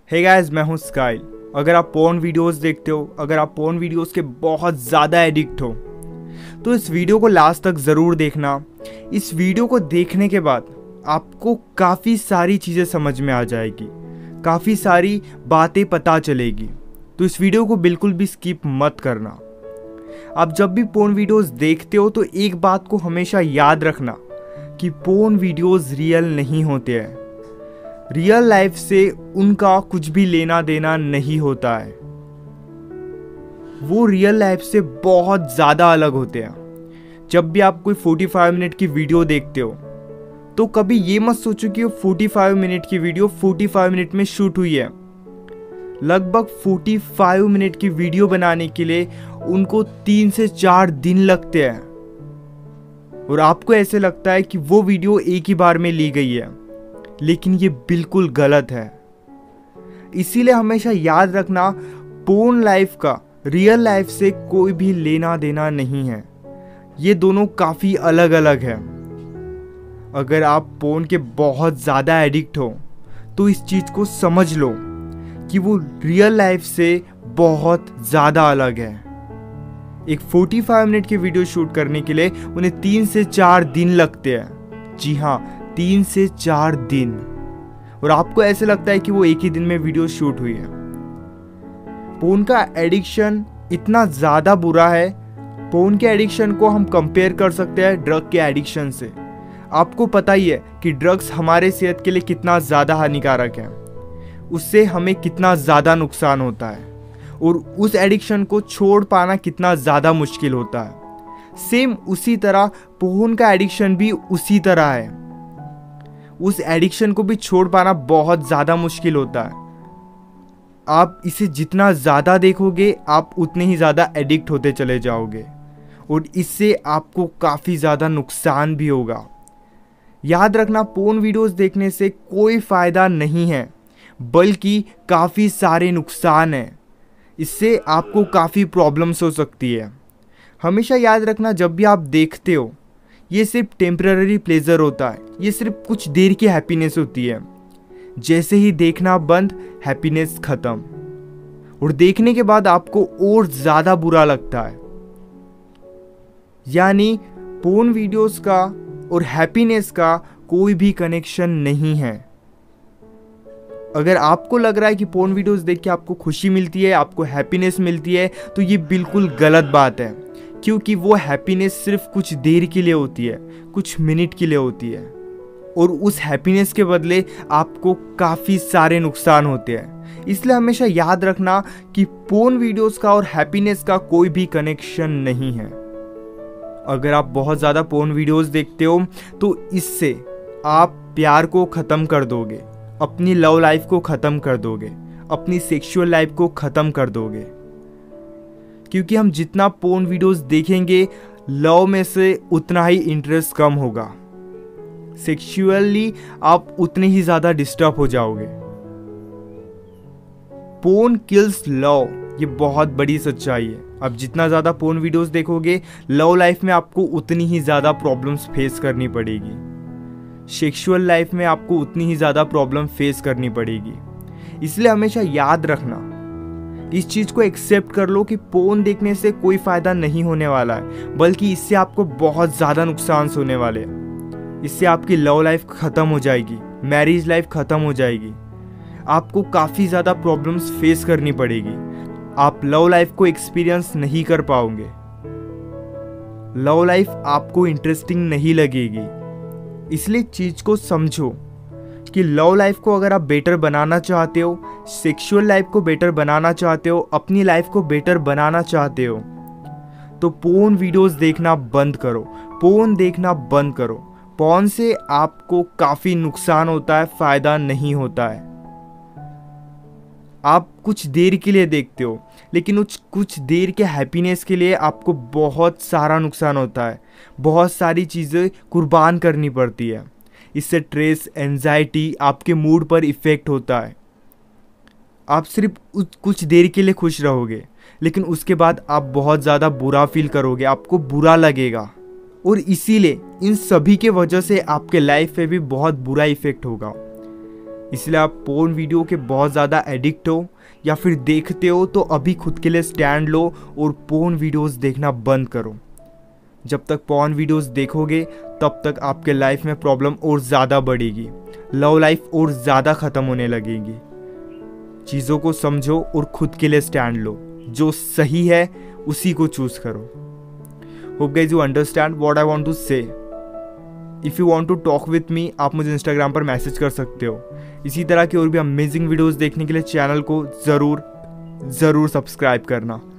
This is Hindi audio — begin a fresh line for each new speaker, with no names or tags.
हे गाइस, मैं हूं स्काइल। अगर आप पोर्न वीडियोस देखते हो, अगर आप पोर्न वीडियोस के बहुत ज़्यादा एडिक्ट हो, तो इस वीडियो को लास्ट तक ज़रूर देखना। इस वीडियो को देखने के बाद आपको काफ़ी सारी चीज़ें समझ में आ जाएगी, काफ़ी सारी बातें पता चलेगी। तो इस वीडियो को बिल्कुल भी स्किप मत करना। आप जब भी पोर्न वीडियोस देखते हो तो एक बात को हमेशा याद रखना कि पोर्न वीडियोस रियल नहीं होते हैं। रियल लाइफ से उनका कुछ भी लेना देना नहीं होता है। वो रियल लाइफ से बहुत ज़्यादा अलग होते हैं। जब भी आप कोई 45 मिनट की वीडियो देखते हो तो कभी ये मत सोचो कि 45 मिनट की वीडियो 45 मिनट में शूट हुई है। लगभग 45 मिनट की वीडियो बनाने के लिए उनको 3 से 4 दिन लगते हैं और आपको ऐसे लगता है कि वो वीडियो एक ही बार में ली गई है, लेकिन ये बिल्कुल गलत है। इसीलिए हमेशा याद रखना, पोर्न लाइफ का रियल लाइफ से कोई भी लेना देना नहीं है। ये दोनों काफ़ी अलग अलग है। अगर आप पोर्न के बहुत ज़्यादा एडिक्ट हो तो इस चीज़ को समझ लो कि वो रियल लाइफ से बहुत ज़्यादा अलग है। एक 45 मिनट की वीडियो शूट करने के लिए उन्हें 3 से 4 दिन लगते हैं। जी हाँ, 3 से 4 दिन। और आपको ऐसे लगता है कि वो एक ही दिन में वीडियो शूट हुई है। पोर्न का एडिक्शन इतना ज़्यादा बुरा है। पोर्न के एडिक्शन को हम कंपेयर कर सकते हैं ड्रग के एडिक्शन से। आपको पता ही है कि ड्रग्स हमारे सेहत के लिए कितना ज़्यादा हानिकारक है, उससे हमें कितना ज़्यादा नुकसान होता है और उस एडिक्शन को छोड़ पाना कितना ज़्यादा मुश्किल होता है। सेम उसी तरह पोर्न का एडिक्शन भी उसी तरह है। उस एडिक्शन को भी छोड़ पाना बहुत ज़्यादा मुश्किल होता है। आप इसे जितना ज़्यादा देखोगे आप उतने ही ज़्यादा एडिक्ट होते चले जाओगे और इससे आपको काफ़ी ज़्यादा नुकसान भी होगा। याद रखना, पोर्न वीडियोस देखने से कोई फ़ायदा नहीं है, बल्कि काफ़ी सारे नुकसान हैं। इससे आपको काफ़ी प्रॉब्लम्स हो सकती है। हमेशा याद रखना, जब भी आप देखते हो ये सिर्फ टेम्पररी प्लेजर होता है। ये सिर्फ कुछ देर की हैप्पीनेस होती है। जैसे ही देखना बंद, हैप्पीनेस ख़त्म और देखने के बाद आपको और ज़्यादा बुरा लगता है। यानी पोर्न वीडियोस का और हैप्पीनेस का कोई भी कनेक्शन नहीं है। अगर आपको लग रहा है कि पोर्न वीडियोस देख के आपको खुशी मिलती है, आपको हैप्पीनेस मिलती है, तो ये बिल्कुल गलत बात है। क्योंकि वो हैप्पीनेस सिर्फ कुछ देर के लिए होती है, कुछ मिनट के लिए होती है और उस हैप्पीनेस के बदले आपको काफ़ी सारे नुकसान होते हैं। इसलिए हमेशा याद रखना कि पोर्न वीडियोस का और हैप्पीनेस का कोई भी कनेक्शन नहीं है। अगर आप बहुत ज़्यादा पोर्न वीडियोस देखते हो तो इससे आप प्यार को ख़त्म कर दोगे, अपनी लव लाइफ को ख़त्म कर दोगे, अपनी सेक्सुअल लाइफ को ख़त्म कर दोगे। क्योंकि हम जितना पोर्न वीडियोस देखेंगे, लव में से उतना ही इंटरेस्ट कम होगा। सेक्सुअली आप उतने ही ज़्यादा डिस्टर्ब हो जाओगे। पोर्न किल्स लव, ये बहुत बड़ी सच्चाई है। अब जितना ज़्यादा पोर्न वीडियोस देखोगे, लव लाइफ में आपको उतनी ही ज़्यादा प्रॉब्लम्स फेस करनी पड़ेगी। सेक्सुअल लाइफ में आपको उतनी ही ज़्यादा प्रॉब्लम फेस करनी पड़ेगी। इसलिए हमेशा याद रखना, इस चीज़ को एक्सेप्ट कर लो कि पोर्न देखने से कोई फ़ायदा नहीं होने वाला है, बल्कि इससे आपको बहुत ज़्यादा नुकसान होने वाले हैं। इससे आपकी लव लाइफ ख़त्म हो जाएगी, मैरिज लाइफ ख़त्म हो जाएगी, आपको काफ़ी ज़्यादा प्रॉब्लम्स फेस करनी पड़ेगी। आप लव लाइफ को एक्सपीरियंस नहीं कर पाओगे, लव लाइफ आपको इंटरेस्टिंग नहीं लगेगी। इसलिए चीज़ को समझो कि लव लाइफ को अगर आप बेटर बनाना चाहते हो, सेक्सुअल लाइफ को बेटर बनाना चाहते हो, अपनी लाइफ को बेटर बनाना चाहते हो, तो पोर्न वीडियोस देखना बंद करो, पोर्न देखना बंद करो। पोर्न से आपको काफ़ी नुकसान होता है, फ़ायदा नहीं होता है। आप कुछ देर के लिए देखते हो, लेकिन उस कुछ देर के हैप्पीनेस के लिए आपको बहुत सारा नुकसान होता है, बहुत सारी चीज़ें कुर्बान करनी पड़ती है। इससे स्ट्रेस, एंजाइटी, आपके मूड पर इफ़ेक्ट होता है। आप सिर्फ कुछ देर के लिए खुश रहोगे, लेकिन उसके बाद आप बहुत ज़्यादा बुरा फील करोगे, आपको बुरा लगेगा और इसीलिए इन सभी के वजह से आपके लाइफ पे भी बहुत बुरा इफ़ेक्ट होगा। इसलिए आप पोर्न वीडियो के बहुत ज़्यादा एडिक्ट हो या फिर देखते हो तो अभी खुद के लिए स्टैंड लो और पोर्न वीडियोस देखना बंद करो। जब तक पोर्न वीडियोस देखोगे तब तक आपके लाइफ में प्रॉब्लम और ज़्यादा बढ़ेगी, लव लाइफ और ज़्यादा ख़त्म होने लगेगी। चीज़ों को समझो और खुद के लिए स्टैंड लो, जो सही है उसी को चूज़ करो। Hope guys you understand what I want to say. If you want to talk with me, आप मुझे इंस्टाग्राम पर मैसेज कर सकते हो। इसी तरह की और भी अमेजिंग वीडियोस देखने के लिए चैनल को ज़रूर सब्सक्राइब करना।